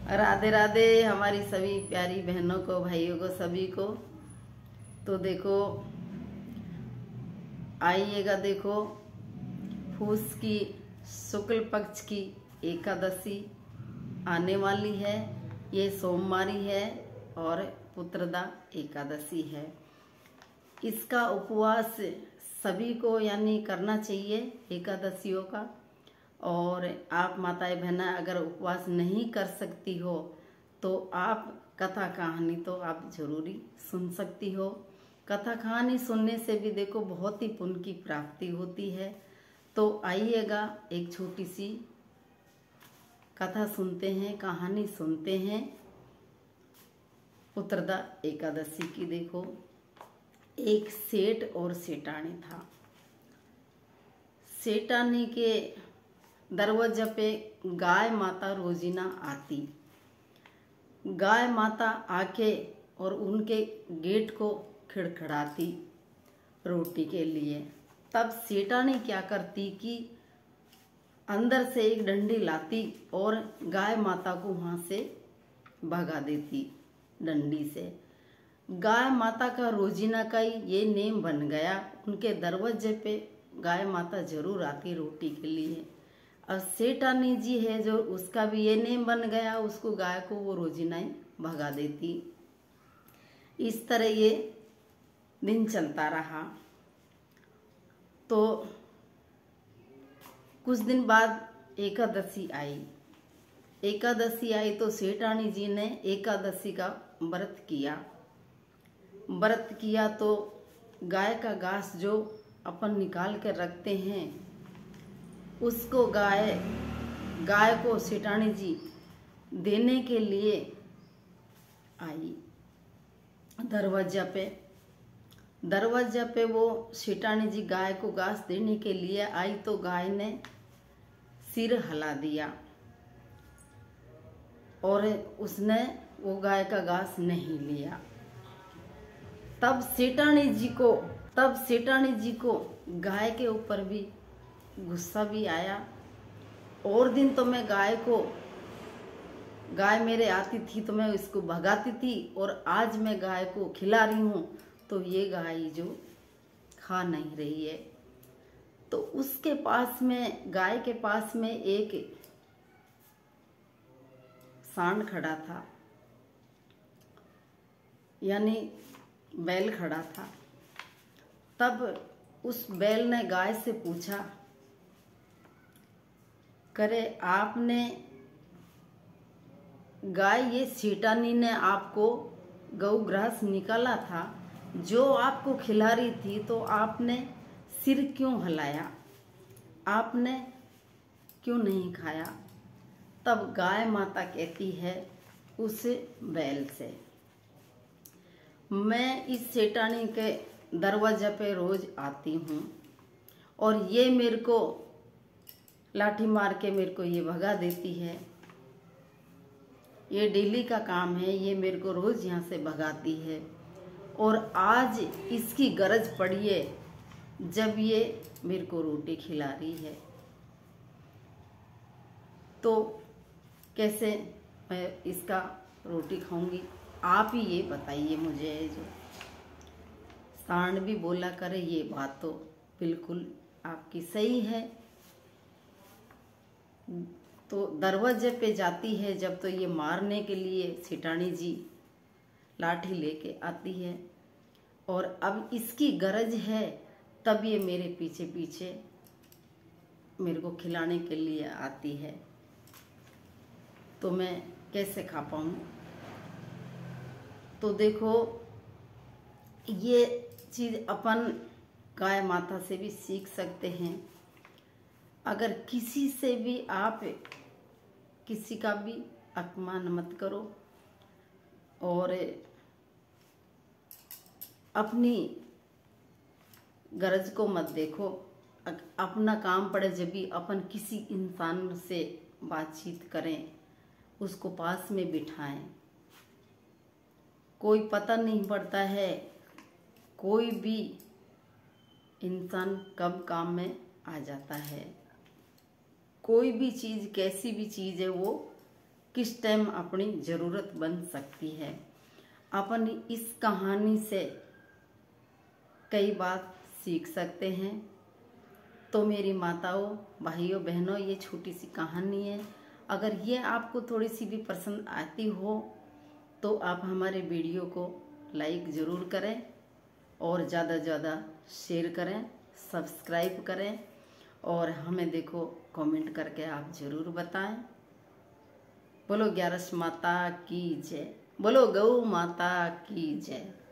राधे राधे हमारी सभी प्यारी बहनों को, भाइयों को, सभी को। तो देखो आइएगा, देखो पूस की शुक्ल पक्ष की एकादशी आने वाली है। ये सोमवारी है और पुत्रदा एकादशी है। इसका उपवास सभी को यानी करना चाहिए एकादशियों का। और आप माताएं बहना अगर उपवास नहीं कर सकती हो तो आप कथा कहानी तो आप जरूरी सुन सकती हो। कथा कहानी सुनने से भी देखो बहुत ही पुण्य की प्राप्ति होती है। तो आइएगा एक छोटी सी कथा सुनते हैं, कहानी सुनते हैं पुत्रदा एकादशी की। देखो एक सेठ और सेठानी था। सेठानी के दरवाजे पे गाय माता रोजीना आती। गाय माता आके और उनके गेट को खिड़खड़ाती रोटी के लिए। तब सेठानी क्या करती कि अंदर से एक डंडी लाती और गाय माता को वहां से भगा देती डंडी से। गाय माता का रोजीना का ये नेम बन गया। उनके दरवाजे पे गाय माता जरूर आती रोटी के लिए। और सेठानी जी है जो, उसका भी ये नेम बन गया, उसको गाय को वो रोजीना ही भगा देती। इस तरह ये दिन चलता रहा। तो कुछ दिन बाद एकादशी आई। एकादशी आई तो सेठानी जी ने एकादशी का व्रत किया। व्रत किया तो गाय का घास जो अपन निकाल कर रखते हैं उसको गाय को सेठानी जी देने के लिए आई दरवाजा पे वो सेठानी जी गाय को घास देने के लिए आई तो गाय ने सिर हिला दिया और उसने वो गाय का घास नहीं लिया। तब सेठानी जी को गाय के ऊपर भी गुस्सा भी आया। और दिन तो मैं गाय मेरे आती थी तो मैं इसको भगाती थी, और आज मैं गाय को खिला रही हूँ तो ये गाय जो खा नहीं रही है। तो उसके पास में, गाय के पास में एक सांड खड़ा था, यानी बैल खड़ा था। तब उस बैल ने गाय से पूछा, करे आपने गाय, ये सेठानी ने आपको गौ घास निकाला था जो आपको खिला रही थी, तो आपने सिर क्यों हिलाया, आपने क्यों नहीं खाया? तब गाय माता कहती है उस बैल से, मैं इस सेठानी के दरवाजे पे रोज आती हूँ और ये मेरे को लाठी मार के मेरे को ये भगा देती है। ये डेली का काम है, ये मेरे को रोज यहाँ से भगाती है। और आज इसकी गरज पड़ी है जब ये मेरे को रोटी खिला रही है, तो कैसे मैं इसका रोटी खाऊंगी? आप ही ये बताइए मुझे। जो सांड भी बोला करे ये बात तो बिल्कुल आपकी सही है। तो दरवाजे पे जाती है जब, तो ये मारने के लिए सेठानी जी लाठी लेके आती है और अब इसकी गरज है, तब ये मेरे पीछे पीछे मेरे को खिलाने के लिए आती है, तो मैं कैसे खा पाऊँ? तो देखो ये चीज़ अपन गाय माता से भी सीख सकते हैं। अगर किसी से भी आप किसी का भी अपमान मत करो और अपनी गरज को मत देखो। अपना काम पड़े जब भी अपन किसी इंसान से बातचीत करें, उसको पास में बिठाएं। कोई पता नहीं पड़ता है कोई भी इंसान कब काम में आ जाता है। कोई भी चीज़, कैसी भी चीज़ है, वो किस टाइम अपनी ज़रूरत बन सकती है। अपन इस कहानी से कई बात सीख सकते हैं। तो मेरी माताओं, भाइयों, बहनों, ये छोटी सी कहानी है। अगर ये आपको थोड़ी सी भी पसंद आती हो तो आप हमारे वीडियो को लाइक ज़रूर करें और ज़्यादा से ज़्यादा शेयर करें, सब्सक्राइब करें और हमें देखो कमेंट करके आप ज़रूर बताएं। बोलो ग्यारस माता की जय, बोलो गौ माता की जय।